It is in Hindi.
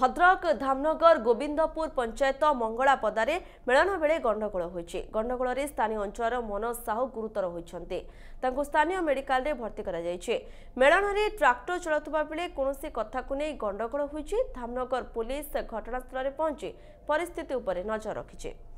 भद्रक धामनगर गोविंदपुर पंचायत मंगला पदारे मेलना बेले गंडगोल होइछि। गंडगोल रे स्थानीय अंचल मनोज साहू गुरुतर होइछन्ते। तांको स्थानीय मेडिकल रे भर्ती करा जायछि। मेलना रे ट्रैक्टर चलतुबा बेले कोनोसी कथा को नै गंडगोल होइछि। धामनगर पुलिस घटनास्थल रे पहुंची परिस्थिति उपरे नजर रखिछि।